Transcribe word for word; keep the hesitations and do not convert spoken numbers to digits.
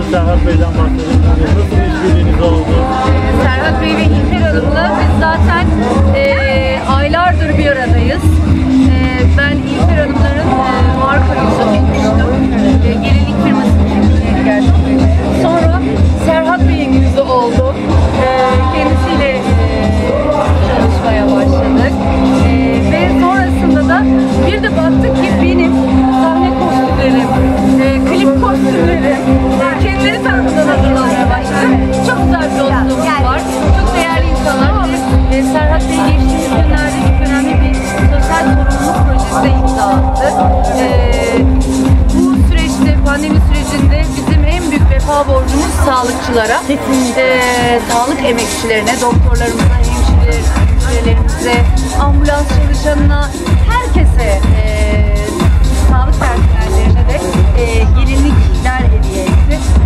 Serhat Bey'den bahsedelim. Nasıl işbirliğiniz oldu? Serhat Bey ve İlker Hanım'la biz zaten e, aylardır bir aradayız. E, ben İlker Hanımların e, marka yüzü olmuştum. E, gelinlik firmasının çekimleri gerçekleşti. Sonra Serhat Bey'in yüzü oldu. E, kendisiyle e, çalışmaya başladık. E, ve sonrasında da bir de baktık ki benim sahne kostümlerim, e, klip kostümlerim, e, kendileri tarafından hazırlanmaya başladı. Çok güzel bir dostluğumuz var. Çok değerli insanlar. E, Serhat Bey geçtiğimiz günlerde çok önemli bir sosyal sorumluluk projesine imza attı. E, bu süreçte, pandemi sürecinde bizim en büyük vefa borcumuz sağlıkçılara, e, sağlık emekçilerine, doktorlarımıza, hemşirelerimize, ambulans çalışanına, herkese, e, sağlık personellerine de e, gelinlikler hediye etti.